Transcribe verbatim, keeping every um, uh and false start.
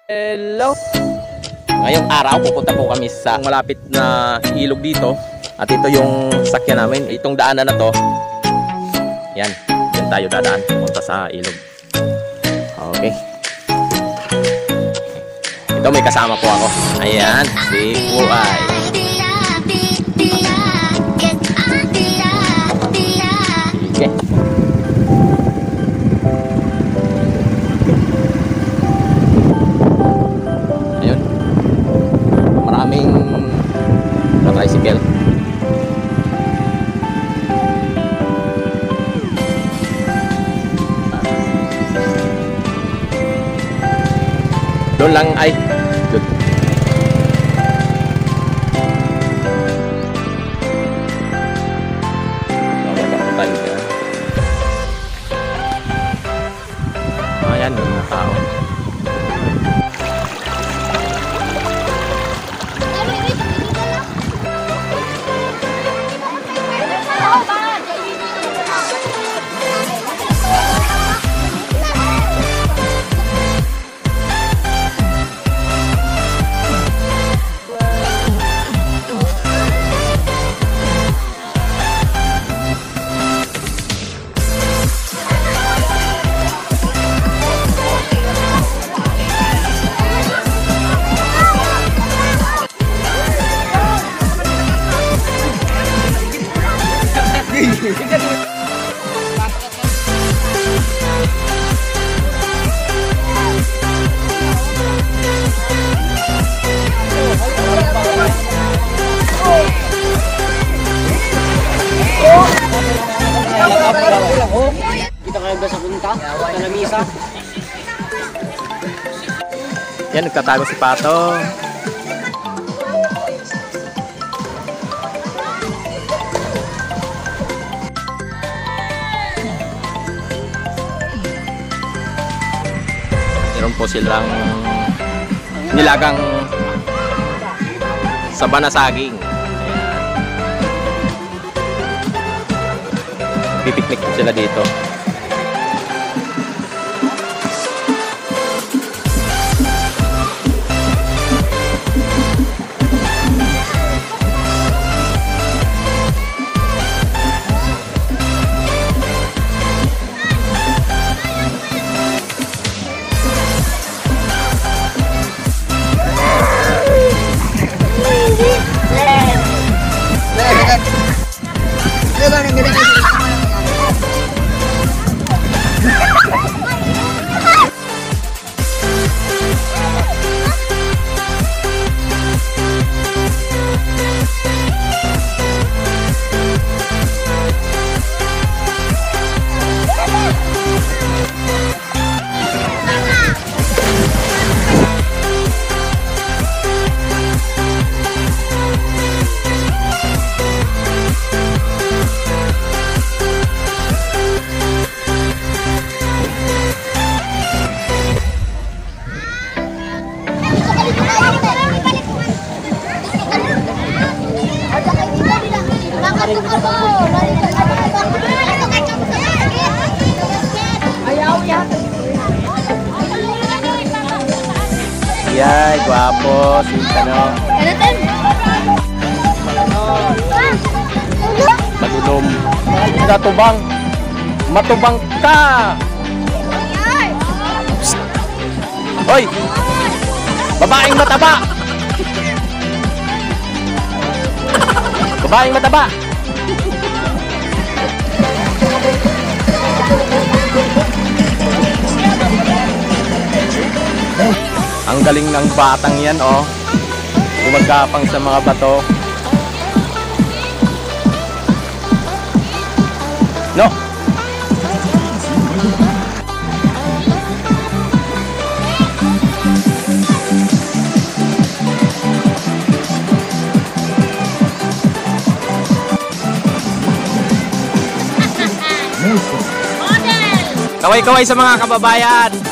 Hello! Ngayong araw pupunta po kami sa malapit na ilog dito. At ito yung sakyan namin. Itong daanan na to. Yan. Yan tayo dadaan. Pupunta sa ilog. Okay. Ito may kasama po ako. Ayan. Si Kuay. Sige. Tricycle. Doon lang ay good. Ayan, mga tao. Kita kayo ba sa punta? Sa lamisa? Yan, nagtatago si Pato. Meron po silang nilagang saba na saging. Pipiknik po sila dito. Yay, guwapo si Kano. Matulom. Matubang. Matubang ka. Hoy! Babaeng mataba. Babaeng mataba. Ang galing ng batang yan, oh. Gumagapang sa mga bato. No. Kaway-kaway sa mga kababayan.